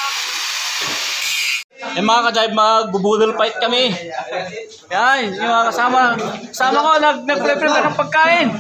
Mga ka-jive, magbubudol fight kami. Yan, yung mga kasama. Kasama ko, nag-prepare ng pagkain.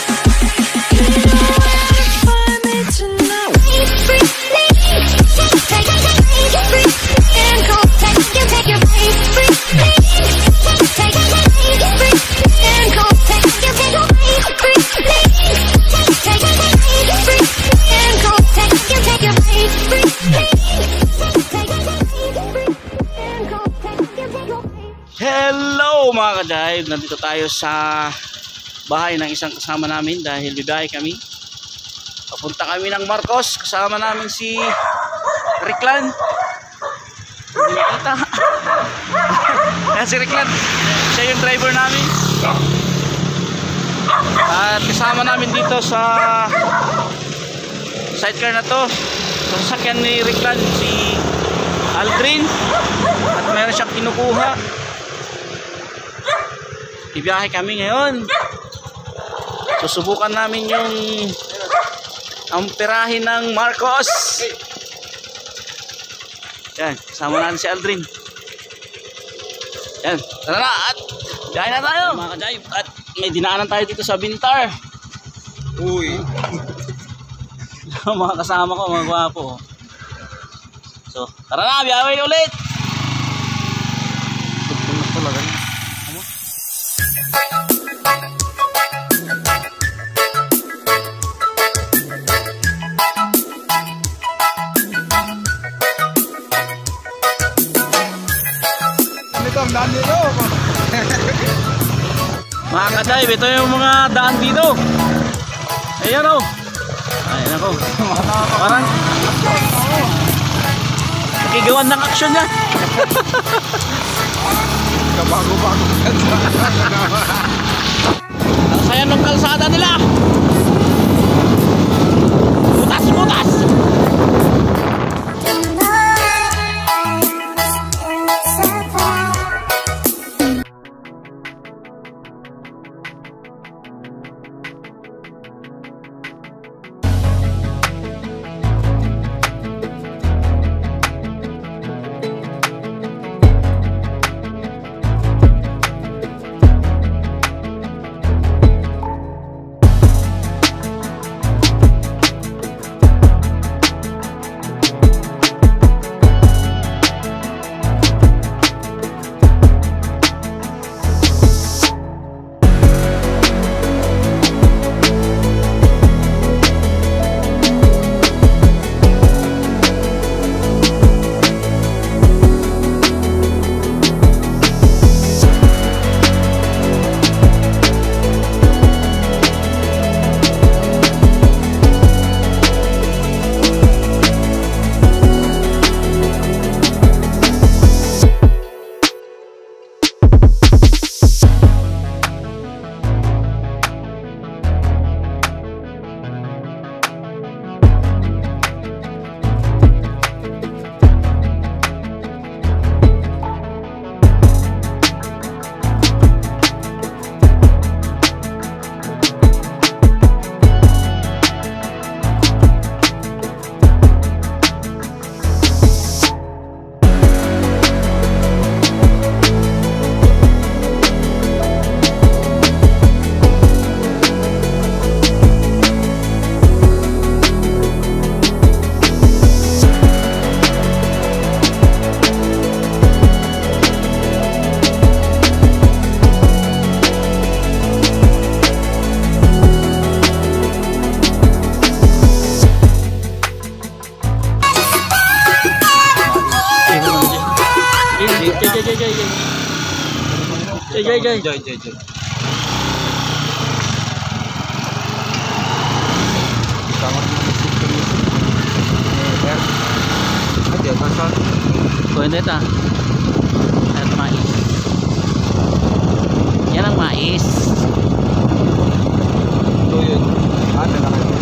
Hello mga ka-jive, nandito tayo sa bahay ng isang kasama namin dahil bibiyahe kami. Papunta kami ng Marcos, kasama namin si Riklan. Hindi nakita. Yan si Riklan, siya yung driver namin. At kasama namin dito sa sidecar na to, sa sasakyan ni Riklan, si Aldrin. At meron siyang kinukuha. Ibiyahe kami ngayon. Susubukan namin yung amperahin ng Marcos. Yan, kasama natin si Aldrin. Yan, tara na at biyahe na tayo mga ka-jive. At may dinaanan tayo dito sa Bintar. Uy. Mga kasama ko, mga gwapo. So, tara na, biyahe ulit. Mga ka-jive, ito yung mga daan dito. Ayan o. Ayan ako. Parang nakigawan ng aksyon niya. Kabago-bago. Ang saya ng kalsada nila. Butas-butas. Jai. Kuwende ta. At mais. Yan ang mais. Ito yun. Ano na kayo?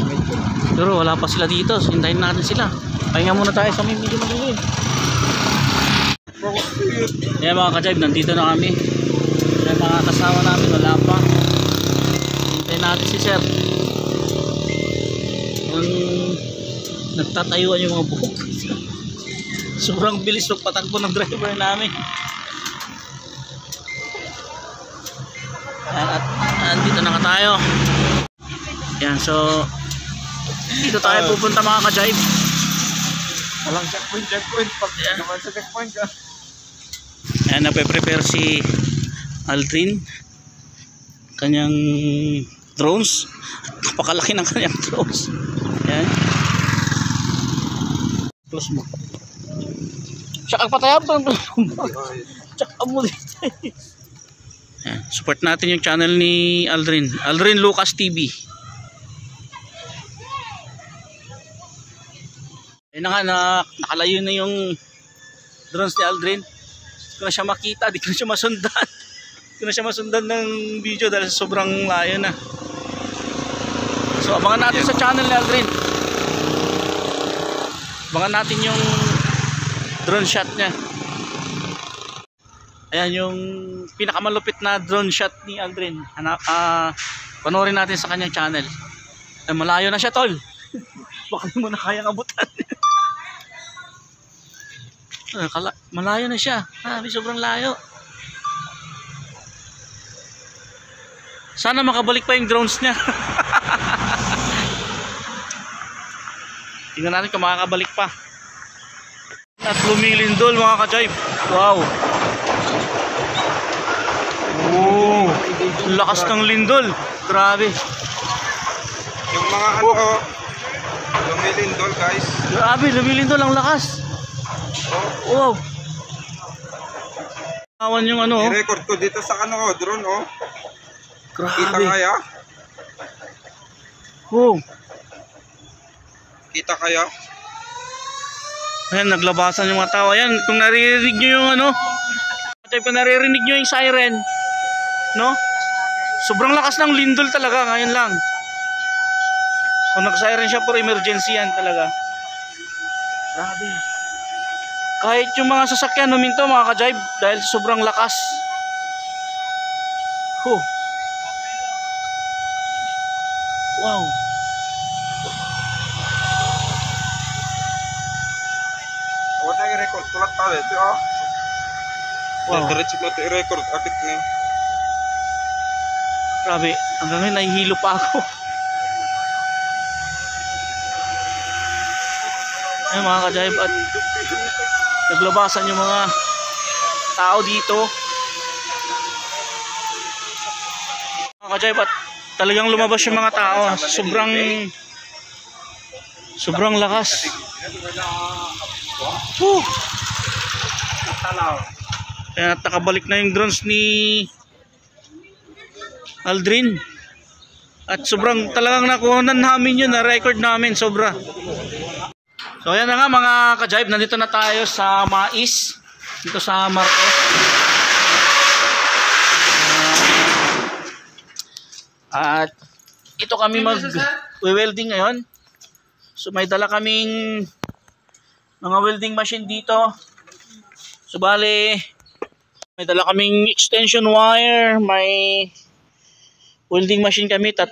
Pero wala pa sila dito, hintayin natin sila. Pahinga muna tayo sa may medyo malilim. yun. Ayan mga ka-jive, nandito na kami. Ayan mga kasama namin, wala pa. Hintayin natin si sir. Nagtatayuan yung mga buhok. Sobrang bilis magpatakbo ng driver namin. At andito na tayo. Yan, so dito tayo pupunta mga ka-jive. Walang checkpoint. Pag naman sa checkpoint ka. Ayan, nape-prepare si Aldrin. Kanyang drones. Napakalaki ng kanyang drones. Ayan. Close mo. Tsaka patayap pa. Tsaka mo dito. Ayan, support natin yung channel ni Aldrin. Aldrin Lucas TV. Ayun na nga, nakalayo na yung drones ni Aldrin. Di ko na siya makita, di ko na siya masundan. Di ko na siya masundan ng video dahil sobrang layo na. So abangan natin sa channel ni Aldrin. Abangan natin yung drone shot niya. Ayan yung pinakamalupit na drone shot ni Aldrin. Panoorin natin sa kanyang channel. Ay, malayo na siya, tol. Baka di mo na kayang abutan. Malayo na siya. Sobrang layo. Sana makabalik pa yung drones niya. Tingnan natin kung makakabalik pa. At lumilindol mga ka-jive. Wow. Oh, lakas ng lindol. Grabe. Yung mga lumilindol guys. Grabe, lumilindol ang lakas. Wow. Awan yung ano. I-record ko dito sa drone Grabe. Kita kaya? Oh. Kita kaya? Ayan, naglabasan yung mga tao. Ayan, kung naririnig nyo yung kung naririnig nyo yung siren, no? Sobrang lakas ng lindol talaga, ngayon lang. So nag-siren siya for emergency yan talaga. Grabe. Kahit yung mga sasakyan huminto mga ka-jive dahil sobrang lakas. Wow. Wala i-record kulat tayo ito Wow. Diretso ko ito i-record akit na. Grabe, hanggang ngayon nahihilo pa ako. Ayun mga ka-jive, at naglabasan yung mga tao dito. Mga ka-jive, at talagang lumabas yung mga tao. Sobrang lakas. Kaya nakabalik na yung drones ni Aldrin. At sobrang talagang nakuhanan namin yun, na-record namin sobra. So ayan na nga mga ka-jive, nandito na tayo sa Mais, dito sa Marcos. At ito kami mag-welding ngayon. So may dala kaming mga welding machine dito. So bale, may dala kaming extension wire, may welding machine kami, 3.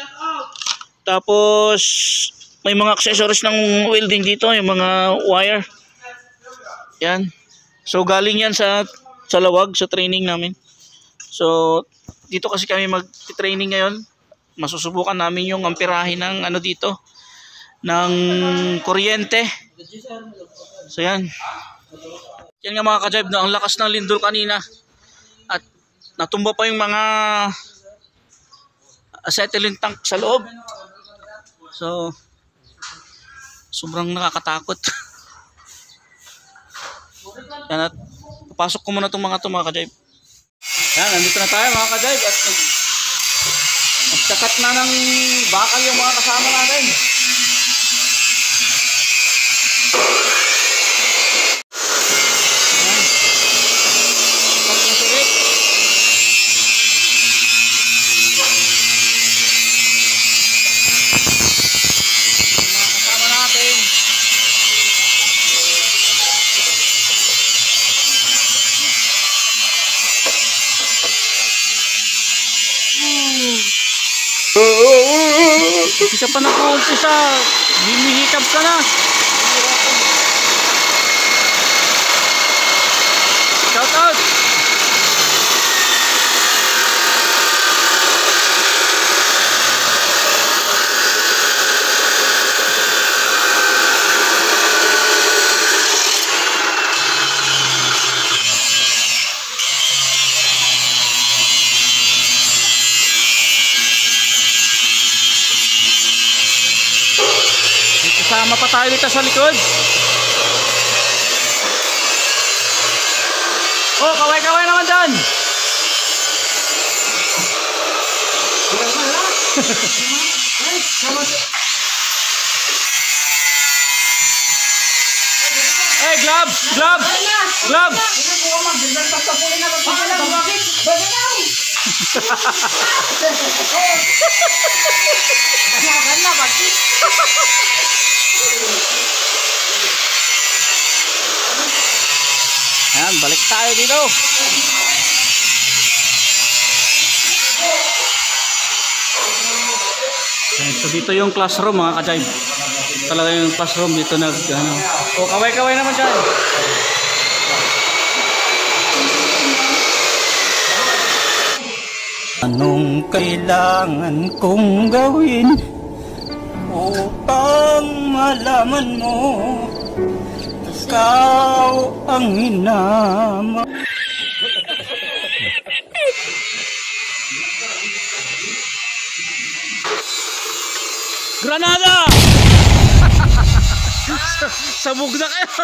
Tapos may mga accessories ng welding dito, yung mga wire. Yan. So galing yan sa Lawag, sa training namin. So dito kasi kami mag-training ngayon. Masusubukan namin yung amperahe ng dito, ng kuryente. So yan. Yan nga mga ka-jive, ang lakas ng lindol kanina. At natumba pa yung mga acetylene tank sa loob. So sobrang nakakatakot. Yan, at papasok ko muna itong mga ka-jive. Yan, nandito na tayo mga ka-jive, at nagsakat na ng bakal yung mga kasama natin. Di ka pa nag-uumpisa. Himihikab ka na. Shout out. Kasama pa tayo dito sa likod. Oh, kaway-kaway naman dyan. Hey, gloves! Gloves! Gloves! Ayan, balik tayo dito. Ayan, so dito yung classroom mga ka-jive. Talaga yung classroom dito nag ano. Oh, kaway-kaway naman dyan. Anong kailangan kong gawin upang malaman mo ikaw ang hinama? Granada! Sabog na kayo.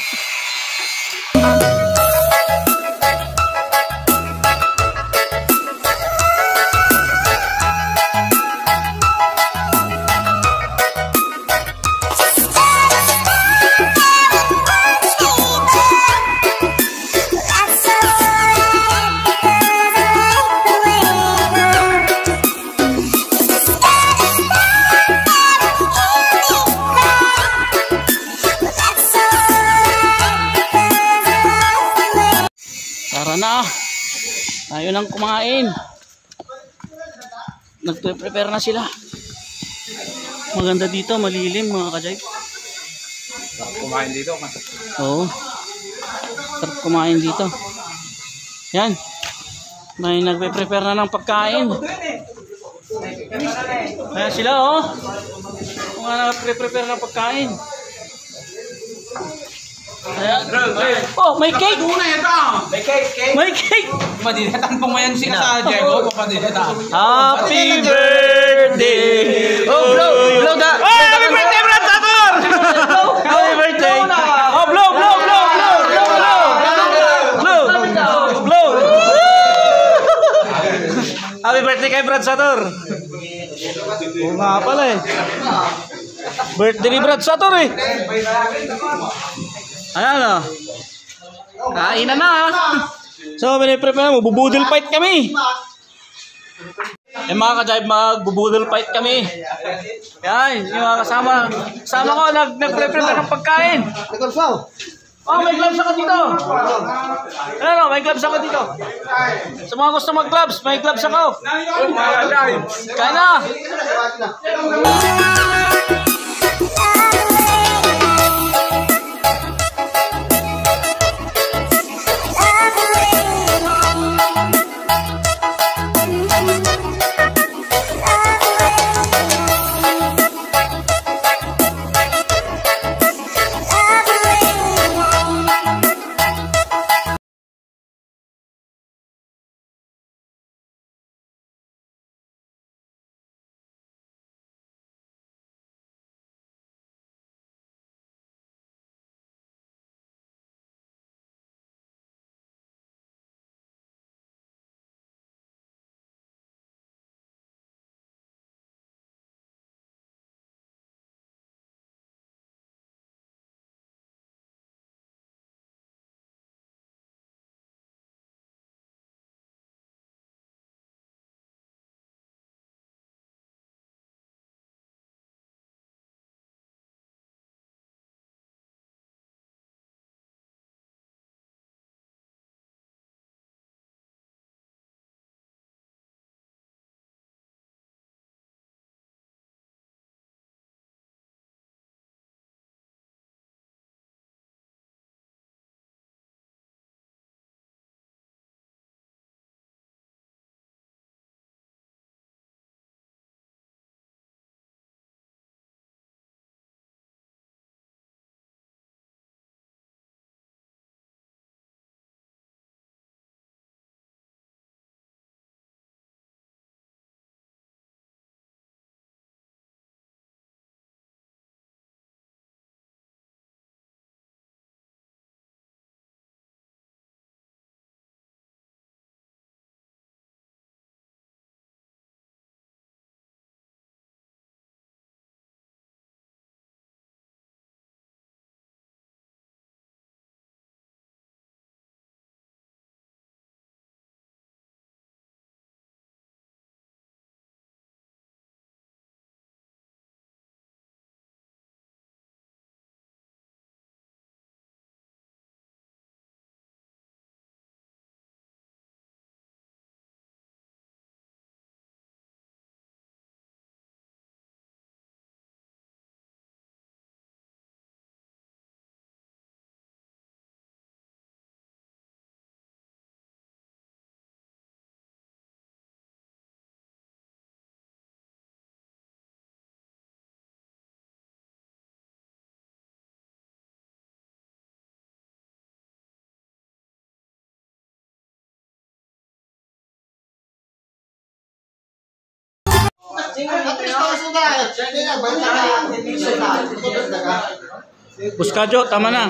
Tara na. Tayo nang kumain. Nagpe-prepare na sila. Maganda dito, malilim mga ka-jive. Kumain dito. Oo. Sarap kumain dito. Yan. May nagpe-prepare na ng pagkain. Ayan sila oh. Kung nagpe-prepare ng pagkain. Ayan. Oh, may cake! May cake! Madinatan po ngayon si sa Diego. Madinatan. Happy birthday! Oh, blow that! Oh, happy birthday, Brad Sator! Happy birthday! Oh, blow! Happy birthday kay Brad Sator! Oo nga pala eh. Birthday ni Brad Sator eh. Ayan o. Kainan na ha. So, piniprepare mo. Bubudol fight kami. Yung mga ka-jive, magbubudol fight kami. Yan, yung mga kasama. Kasama ko, nag-prepare ng pagkain. Oh, may gloves ako dito. Ano, may gloves ako dito. Sa mga gusto mag-gloves, may gloves ako. Kain na. Puskadyo, tama na.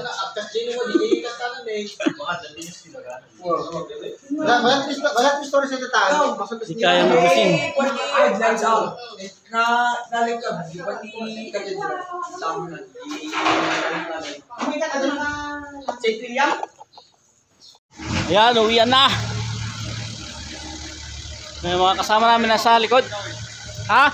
Di kaya mabusin. Ayan, uwian na. May mga kasama namin nasa likod. Ha?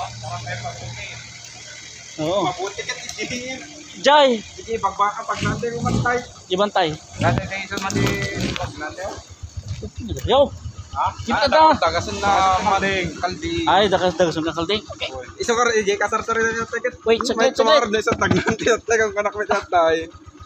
Oo. Mabuti ka, Tiji. Jai, Tiji, pagbaka, pag nanti umantay. ibantay. Nanti na isa mati, pag nanti. Yo. Ha? Kita daw. Tagasan na maring kaldi. Ay, dagas ng kalding. Okay. Iso ka rin, kasar-sari na yung ticket. Wait, saglit, Kumar saglit. na isang tagnanti at tagang kanak may tatay.